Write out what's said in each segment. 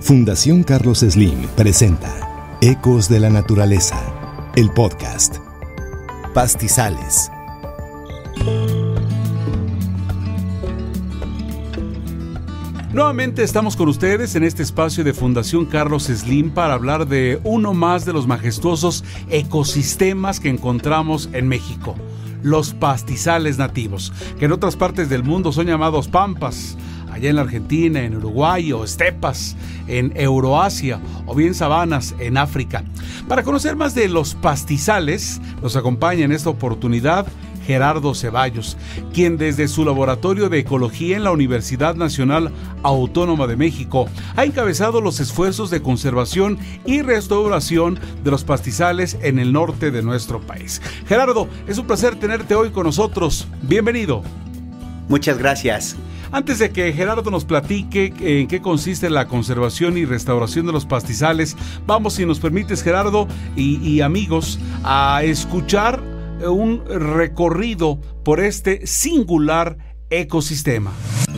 Fundación Carlos Slim presenta Ecos de la Naturaleza, el podcast. Pastizales. Nuevamente estamos con ustedes en este espacio de Fundación Carlos Slim para hablar de uno más de los majestuosos ecosistemas que encontramos en México, los pastizales nativos, que en otras partes del mundo son llamados pampas, allá en la Argentina, en Uruguay, o estepas en Euroasia, o bien sabanas en África. Para conocer más de los pastizales, nos acompaña en esta oportunidad Gerardo Ceballos, quien desde su laboratorio de ecología en la Universidad Nacional Autónoma de México ha encabezado los esfuerzos de conservación y restauración de los pastizales en el norte de nuestro país. Gerardo, es un placer tenerte hoy con nosotros. Bienvenido. Muchas gracias. Antes de que Gerardo nos platique en qué consiste la conservación y restauración de los pastizales, vamos, si nos permites, Gerardo y amigos, a escuchar un recorrido por este singular ecosistema.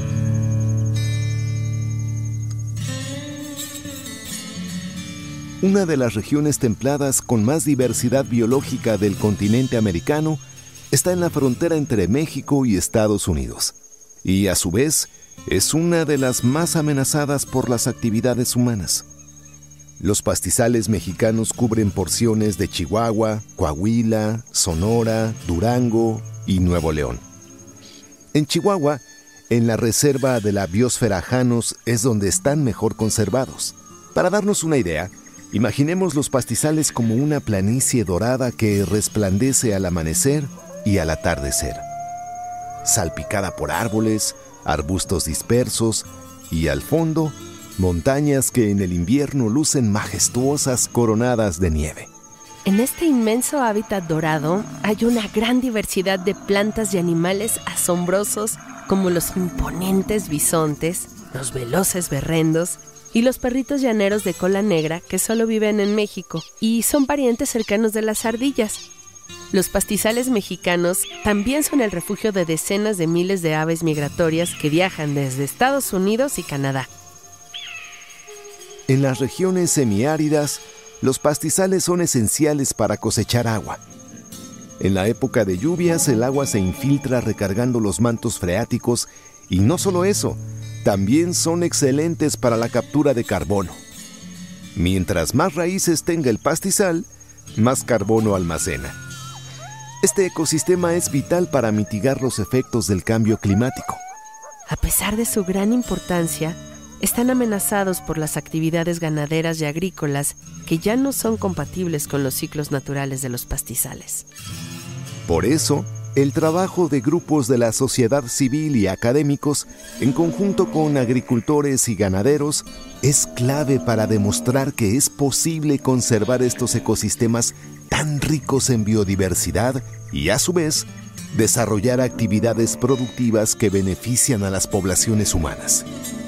Una de las regiones templadas con más diversidad biológica del continente americano está en la frontera entre México y Estados Unidos, y a su vez es una de las más amenazadas por las actividades humanas. Los pastizales mexicanos cubren porciones de Chihuahua, Coahuila, Sonora, Durango y Nuevo León. En Chihuahua, en la reserva de la biosfera Janos es donde están mejor conservados. Para darnos una idea, imaginemos los pastizales como una planicie dorada que resplandece al amanecer y al atardecer, salpicada por árboles, arbustos dispersos y, al fondo, montañas que en el invierno lucen majestuosas coronadas de nieve. En este inmenso hábitat dorado hay una gran diversidad de plantas y animales asombrosos, como los imponentes bisontes, los veloces berrendos y los perritos llaneros de cola negra que solo viven en México y son parientes cercanos de las ardillas. Los pastizales mexicanos también son el refugio de decenas de miles de aves migratorias que viajan desde Estados Unidos y Canadá. En las regiones semiáridas, los pastizales son esenciales para cosechar agua. En la época de lluvias, el agua se infiltra recargando los mantos freáticos y no solo eso, también son excelentes para la captura de carbono. Mientras más raíces tenga el pastizal, más carbono almacena. Este ecosistema es vital para mitigar los efectos del cambio climático. A pesar de su gran importancia, están amenazados por las actividades ganaderas y agrícolas que ya no son compatibles con los ciclos naturales de los pastizales. Por eso, el trabajo de grupos de la sociedad civil y académicos, en conjunto con agricultores y ganaderos, es clave para demostrar que es posible conservar estos ecosistemas tan ricos en biodiversidad y, a su vez, desarrollar actividades productivas que benefician a las poblaciones humanas.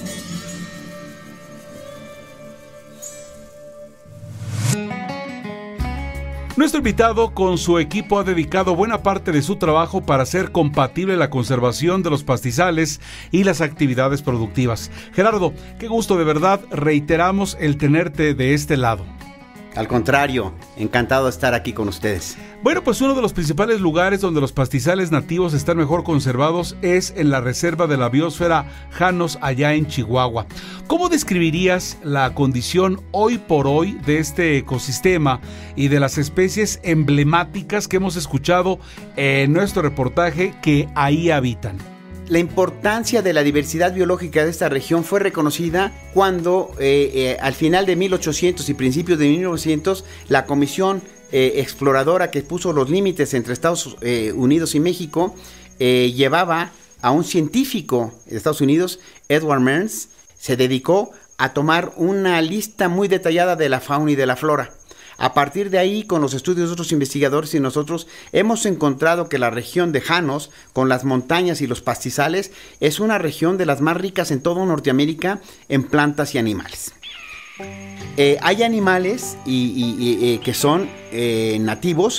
Nuestro invitado con su equipo ha dedicado buena parte de su trabajo para hacer compatible la conservación de los pastizales y las actividades productivas. Gerardo, qué gusto, de verdad, reiteramos el tenerte de este lado. Al contrario, encantado de estar aquí con ustedes. Bueno, pues uno de los principales lugares donde los pastizales nativos están mejor conservados es en la reserva de la biosfera Janos, allá en Chihuahua. ¿Cómo describirías la condición hoy por hoy de este ecosistema y de las especies emblemáticas que hemos escuchado en nuestro reportaje que ahí habitan? La importancia de la diversidad biológica de esta región fue reconocida cuando al final de 1800 y principios de 1900 la comisión exploradora que puso los límites entre Estados Unidos y México llevaba a un científico de Estados Unidos, Edward Mearns, se dedicó a tomar una lista muy detallada de la fauna y de la flora. A partir de ahí, con los estudios de otros investigadores y nosotros, hemos encontrado que la región de Janos, con las montañas y los pastizales, es una región de las más ricas en toda Norteamérica en plantas y animales. Hay animales que son nativos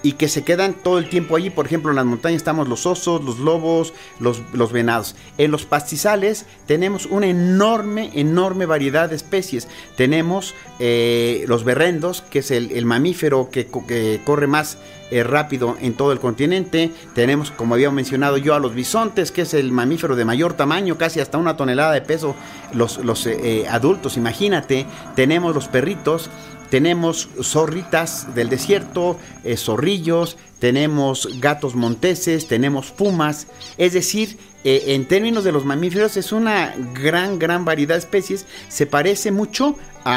y que se quedan todo el tiempo allí. Por ejemplo, en las montañas estamos los osos, los lobos, los venados. En los pastizales tenemos una enorme variedad de especies. Tenemos los berrendos, que es el mamífero que corre más rápido en todo el continente. Tenemos, como había mencionado yo, a los bisontes, que es el mamífero de mayor tamaño, casi hasta 1 tonelada de peso los adultos, imagínate. Tenemos los perritos, tenemos zorritas del desierto, zorrillos, tenemos gatos monteses, tenemos pumas. Es decir, en términos de los mamíferos es una gran variedad de especies. Se parece mucho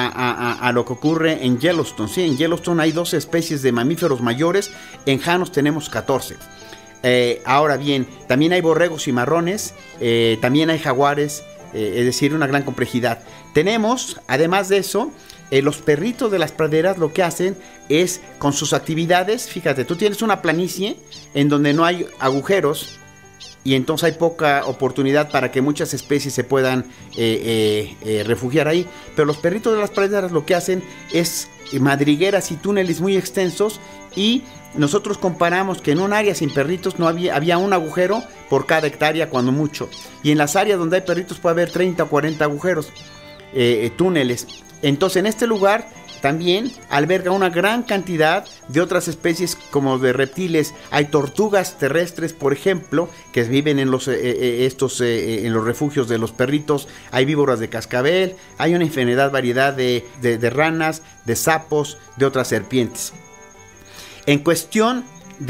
a lo que ocurre en Yellowstone. Sí, en Yellowstone hay 12 especies de mamíferos mayores, en Janos tenemos 14. Ahora bien, también hay borregos cimarrones, también hay jaguares, es decir, una gran complejidad. Tenemos, además de eso, los perritos de las praderas lo que hacen es, con sus actividades, fíjate, tú tienes una planicie en donde no hay agujeros y entonces hay poca oportunidad para que muchas especies se puedan refugiar ahí, pero los perritos de las praderas lo que hacen es madrigueras y túneles muy extensos, y nosotros comparamos que en un área sin perritos no había un agujero por cada hectárea cuando mucho, y en las áreas donde hay perritos puede haber 30 o 40 agujeros, túneles. Entonces en este lugar también alberga una gran cantidad de otras especies como de reptiles. Hay tortugas terrestres, por ejemplo, que viven en los refugios de los perritos. Hay víboras de cascabel, hay una infinidad variedad de ranas, de sapos, de otras serpientes. En cuestión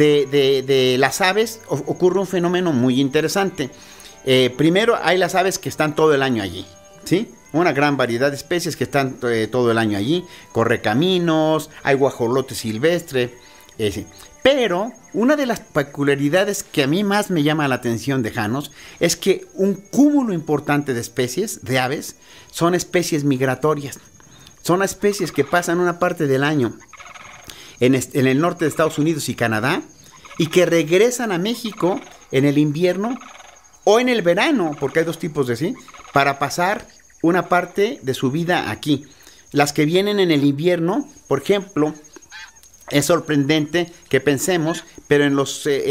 de las aves ocurre un fenómeno muy interesante. Primero hay las aves que están todo el año allí, ¿sí? Una gran variedad de especies que están todo el año allí. Correcaminos, hay guajolote silvestre. Pero una de las peculiaridades que a mí más me llama la atención de Janos es que un cúmulo importante de especies, de aves, son especies migratorias. Son especies que pasan una parte del año en el norte de Estados Unidos y Canadá, y que regresan a México en el invierno o en el verano, porque hay dos tipos de sí, para pasar una parte de su vida aquí. Las que vienen en el invierno, por ejemplo, es sorprendente que pensemos, pero en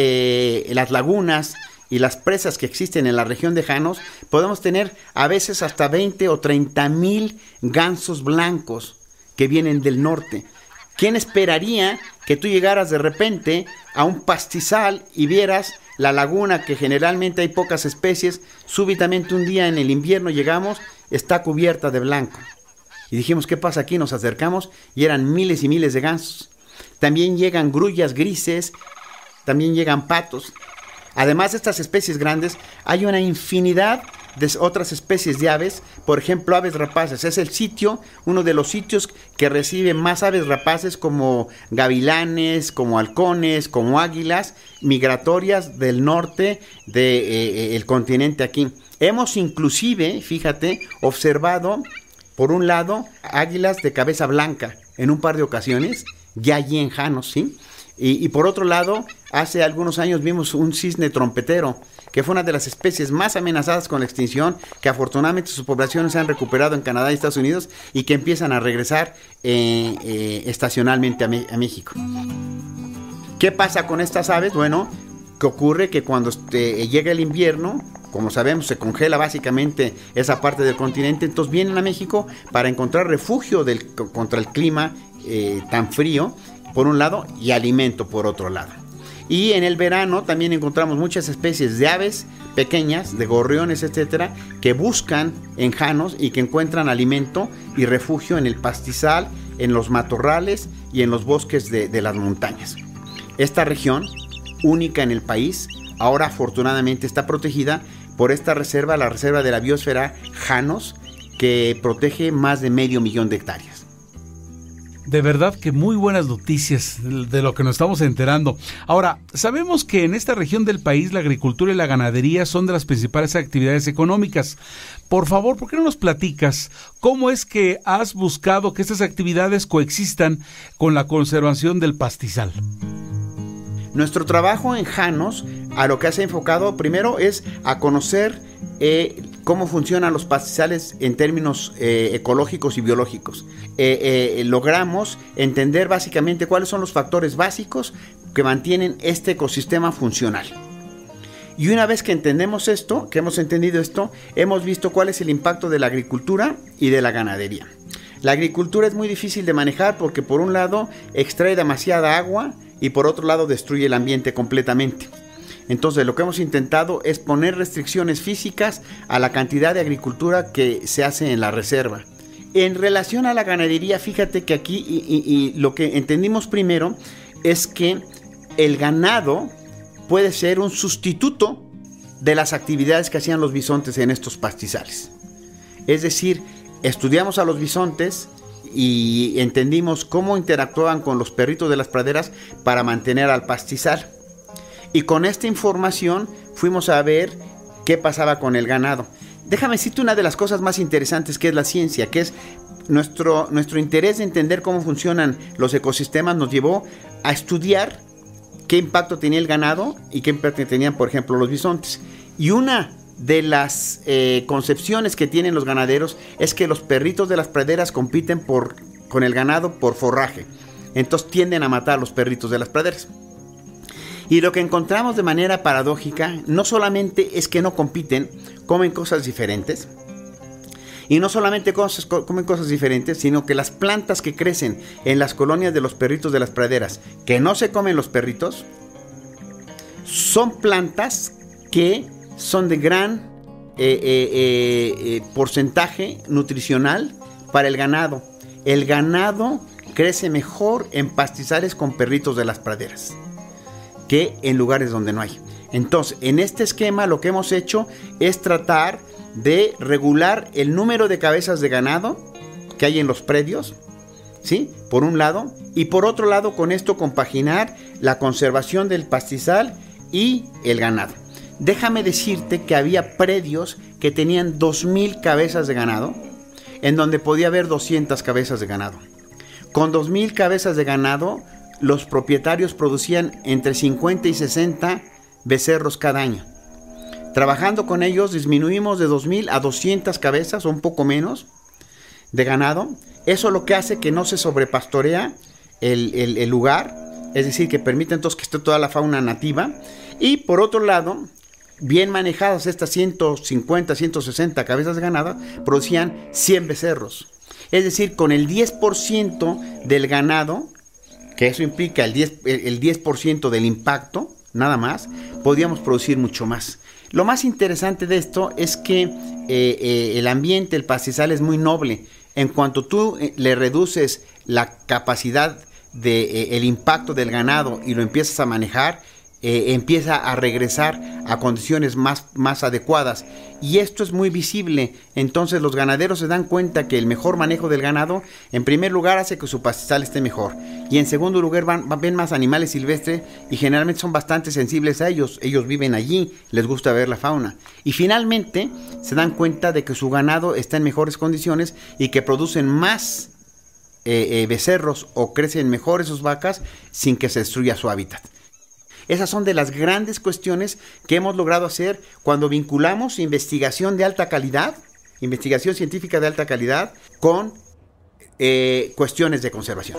las lagunas y las presas que existen en la región de Janos, podemos tener a veces hasta 20 o 30 mil gansos blancos que vienen del norte. ¿Quién esperaría que tú llegaras de repente a un pastizal y vieras la laguna, que generalmente hay pocas especies? Súbitamente un día en el invierno llegamos, está cubierta de blanco. Y dijimos, ¿qué pasa aquí? Nos acercamos y eran miles y miles de gansos. También llegan grullas grises, también llegan patos. Además de estas especies grandes, hay una infinidad de otras especies de aves. Por ejemplo, aves rapaces. Es uno de los sitios que recibe más aves rapaces, como gavilanes, como halcones, como águilas migratorias del norte del continente aquí. Hemos inclusive, fíjate, observado, por un lado, águilas de cabeza blanca en un par de ocasiones, ya allí en Janos, ¿sí? Y por otro lado, hace algunos años vimos un cisne trompetero, que fue una de las especies más amenazadas con la extinción, que afortunadamente sus poblaciones se han recuperado en Canadá y Estados Unidos, y que empiezan a regresar estacionalmente a México. ¿Qué pasa con estas aves? Bueno, que ocurre que cuando llega el invierno, como sabemos, se congela básicamente esa parte del continente, entonces vienen a México para encontrar refugio contra el clima tan frío, por un lado, y alimento por otro lado. Y en el verano también encontramos muchas especies de aves pequeñas, de gorriones, etcétera, que buscan en Janos y que encuentran alimento y refugio en el pastizal, en los matorrales y en los bosques de las montañas. Esta región, única en el país, ahora afortunadamente está protegida por esta reserva, la reserva de la biosfera Janos, que protege más de 500,000 de hectáreas. De verdad que muy buenas noticias de lo que nos estamos enterando. Ahora, sabemos que en esta región del país la agricultura y la ganadería son de las principales actividades económicas. Por favor, ¿por qué no nos platicas cómo es que has buscado que estas actividades coexistan con la conservación del pastizal? Nuestro trabajo en Janos, a lo que se ha enfocado primero es a conocer cómo funcionan los pastizales en términos ecológicos y biológicos. Logramos entender básicamente cuáles son los factores básicos que mantienen este ecosistema funcional. Y una vez que entendemos esto, que hemos entendido esto, hemos visto cuál es el impacto de la agricultura y de la ganadería. La agricultura es muy difícil de manejar porque por un lado extrae demasiada agua y por otro lado destruye el ambiente completamente. Entonces lo que hemos intentado es poner restricciones físicas a la cantidad de agricultura que se hace en la reserva. En relación a la ganadería, fíjate que aquí y lo que entendimos primero es que el ganado puede ser un sustituto de las actividades que hacían los bisontes en estos pastizales. Es decir, estudiamos a los bisontes y entendimos cómo interactuaban con los perritos de las praderas para mantener al pastizal. Y con esta información fuimos a ver qué pasaba con el ganado. Déjame decirte una de las cosas más interesantes que es la ciencia, que es nuestro interés de entender cómo funcionan los ecosistemas nos llevó a estudiar qué impacto tenía el ganado y qué impacto tenían, por ejemplo, los bisontes. Y una de las concepciones que tienen los ganaderos es que los perritos de las praderas compiten con el ganado por forraje. Entonces tienden a matar a los perritos de las praderas. Y lo que encontramos de manera paradójica no solamente es que no compiten, comen cosas diferentes. Y no solamente comen cosas diferentes, sino que las plantas que crecen en las colonias de los perritos de las praderas, que no se comen los perritos, son plantas que son de gran porcentaje nutricional para el ganado. El ganado crece mejor en pastizales con perritos de las praderas que en lugares donde no hay. Entonces, en este esquema lo que hemos hecho es tratar de regular el número de cabezas de ganado que hay en los predios, ¿sí? Por un lado, y por otro lado con esto compaginar la conservación del pastizal y el ganado. Déjame decirte que había predios que tenían 2,000 cabezas de ganado, en donde podía haber 200 cabezas de ganado. Con 2,000 cabezas de ganado, los propietarios producían entre 50 y 60 becerros cada año. Trabajando con ellos disminuimos de 2,000 a 200 cabezas o un poco menos de ganado. Eso lo que hace que no se sobrepastorea el lugar, es decir, que permite entonces que esté toda la fauna nativa. Y por otro lado, bien manejadas estas 150, 160 cabezas de ganado, producían 100 becerros. Es decir, con el 10% del ganado, que eso implica el 10% del impacto, nada más, podíamos producir mucho más. Lo más interesante de esto es que el ambiente, el pastizal es muy noble. En cuanto tú le reduces la capacidad el impacto del ganado y lo empiezas a manejar, empieza a regresar a condiciones más adecuadas. Y esto es muy visible. Entonces los ganaderos se dan cuenta que el mejor manejo del ganado, en primer lugar, hace que su pastizal esté mejor. Y en segundo lugar, ven más animales silvestres y generalmente son bastante sensibles a ellos. Ellos viven allí, les gusta ver la fauna. Y finalmente se dan cuenta de que su ganado está en mejores condiciones y que producen más becerros o crecen mejor sus vacas sin que se destruya su hábitat. Esas son de las grandes cuestiones que hemos logrado hacer cuando vinculamos investigación de alta calidad, investigación científica de alta calidad, con cuestiones de conservación.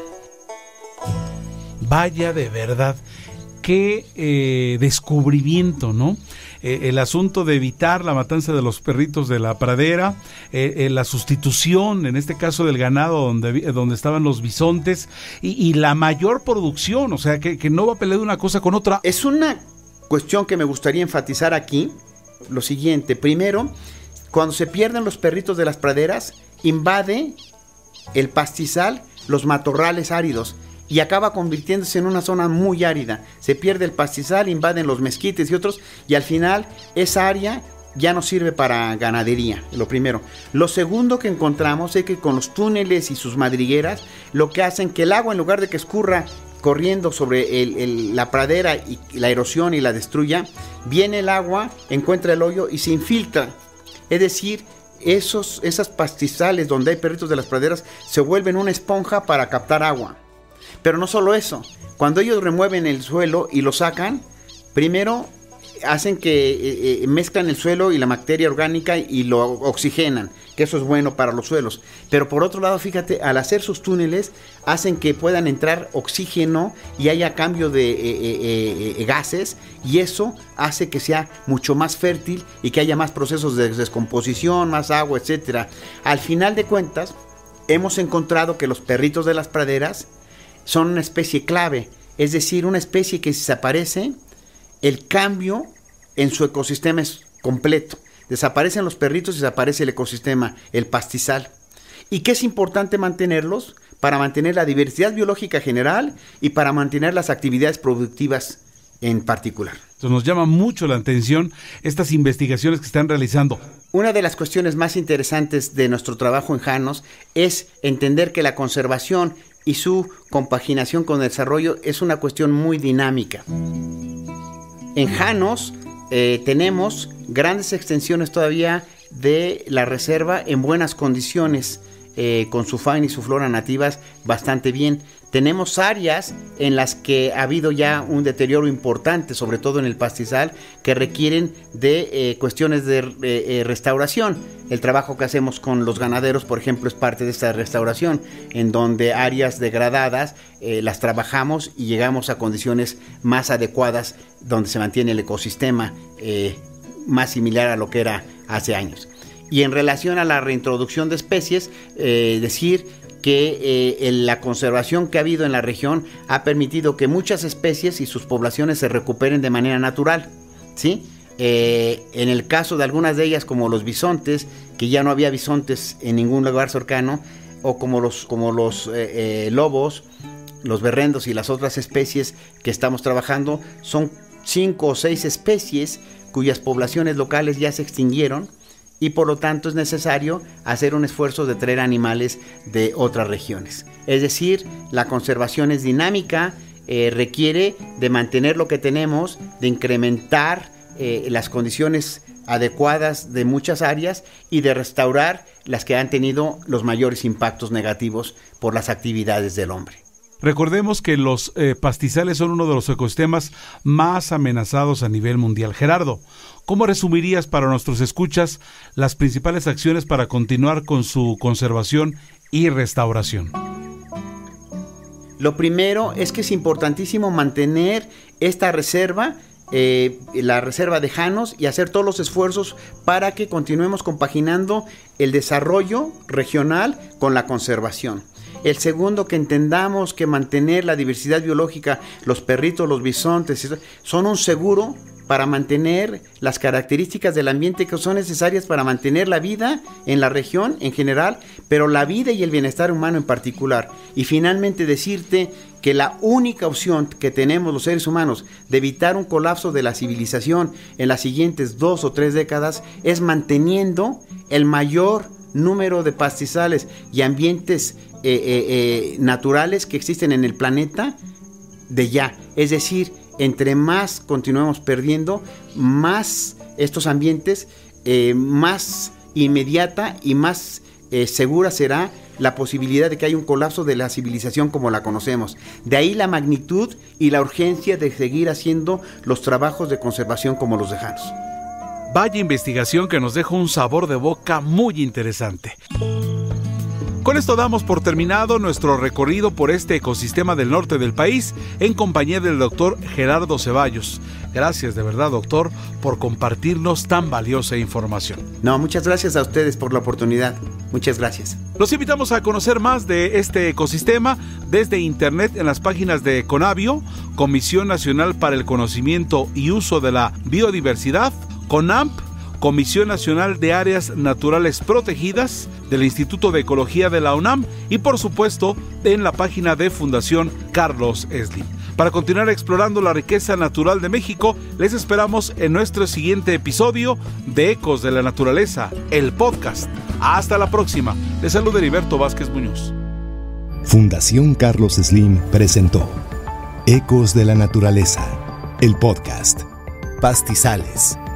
Vaya, de verdad, qué descubrimiento, ¿no? El asunto de evitar la matanza de los perritos de la pradera, la sustitución, en este caso del ganado donde estaban los bisontes, y la mayor producción, o sea, que no va a pelear una cosa con otra. Es una cuestión que me gustaría enfatizar aquí, lo siguiente. Primero, cuando se pierden los perritos de las praderas, invade el pastizal los matorrales áridos, y acaba convirtiéndose en una zona muy árida. Se pierde el pastizal, invaden los mezquites y otros, y al final esa área ya no sirve para ganadería, lo primero. Lo segundo que encontramos es que con los túneles y sus madrigueras, lo que hacen que el agua, en lugar de que escurra corriendo sobre la pradera y la erosión y la destruya, viene el agua, encuentra el hoyo y se infiltra. Es decir, esas pastizales donde hay perritos de las praderas se vuelven una esponja para captar agua. Pero no solo eso, cuando ellos remueven el suelo y lo sacan, primero hacen que mezclan el suelo y la materia orgánica y lo oxigenan, que eso es bueno para los suelos. Pero por otro lado, fíjate, al hacer sus túneles, hacen que puedan entrar oxígeno y haya cambio de gases, y eso hace que sea mucho más fértil y que haya más procesos de descomposición, más agua, etcétera. Al final de cuentas, hemos encontrado que los perritos de las praderas son una especie clave, es decir, una especie que si desaparece, el cambio en su ecosistema es completo. Desaparecen los perritos y desaparece el ecosistema, el pastizal. ¿Y qué es importante mantenerlos? Para mantener la diversidad biológica general y para mantener las actividades productivas en particular. Nos llama mucho la atención estas investigaciones que están realizando. Una de las cuestiones más interesantes de nuestro trabajo en Janos es entender que la conservación y su compaginación con el desarrollo es una cuestión muy dinámica. En Janos tenemos grandes extensiones todavía de la reserva en buenas condiciones, con su fauna y su flora nativas bastante bien. Tenemos áreas en las que ha habido ya un deterioro importante, sobre todo en el pastizal, que requieren de cuestiones de restauración. El trabajo que hacemos con los ganaderos, por ejemplo, es parte de esta restauración, en donde áreas degradadas las trabajamos y llegamos a condiciones más adecuadas, donde se mantiene el ecosistema más similar a lo que era hace años. Y en relación a la reintroducción de especies, decir que la conservación que ha habido en la región ha permitido que muchas especies y sus poblaciones se recuperen de manera natural, ¿sí? En el caso de algunas de ellas, como los bisontes, que ya no había bisontes en ningún lugar cercano, o como los lobos, los berrendos y las otras especies que estamos trabajando, son 5 o 6 especies cuyas poblaciones locales ya se extinguieron, y por lo tanto es necesario hacer un esfuerzo de traer animales de otras regiones. Es decir, la conservación es dinámica, requiere de mantener lo que tenemos, de incrementar las condiciones adecuadas de muchas áreas y de restaurar las que han tenido los mayores impactos negativos por las actividades del hombre. Recordemos que los pastizales son uno de los ecosistemas más amenazados a nivel mundial. Gerardo, ¿cómo resumirías para nuestros escuchas las principales acciones para continuar con su conservación y restauración? Lo primero es que es importantísimo mantener esta reserva, la reserva de Janos, y hacer todos los esfuerzos para que continuemos compaginando el desarrollo regional con la conservación. El segundo, que entendamos que mantener la diversidad biológica, los perritos, los bisontes, son un seguro para mantener las características del ambiente que son necesarias para mantener la vida en la región en general, pero la vida y el bienestar humano en particular. Y finalmente decirte que la única opción que tenemos los seres humanos de evitar un colapso de la civilización en las siguientes 2 o 3 décadas es manteniendo el mayor número de pastizales y ambientes naturales que existen en el planeta de ya. Es decir, entre más continuemos perdiendo, más estos ambientes, más inmediata y más segura será la posibilidad de que haya un colapso de la civilización como la conocemos. De ahí la magnitud y la urgencia de seguir haciendo los trabajos de conservación como los de Janos. Vaya investigación que nos deja un sabor de boca muy interesante. Con esto damos por terminado nuestro recorrido por este ecosistema del norte del país en compañía del doctor Gerardo Ceballos. Gracias de verdad, doctor, por compartirnos tan valiosa información. No, muchas gracias a ustedes por la oportunidad. Muchas gracias. Los invitamos a conocer más de este ecosistema desde internet en las páginas de CONABIO, Comisión Nacional para el Conocimiento y Uso de la Biodiversidad, CONAMP, Comisión Nacional de Áreas Naturales Protegidas, del Instituto de Ecología de la UNAM y por supuesto en la página de Fundación Carlos Slim. Para continuar explorando la riqueza natural de México, les esperamos en nuestro siguiente episodio de Ecos de la Naturaleza, el podcast. Hasta la próxima. Les saluda Heriberto Vázquez Muñoz. Fundación Carlos Slim presentó Ecos de la Naturaleza, el podcast. Pastizales,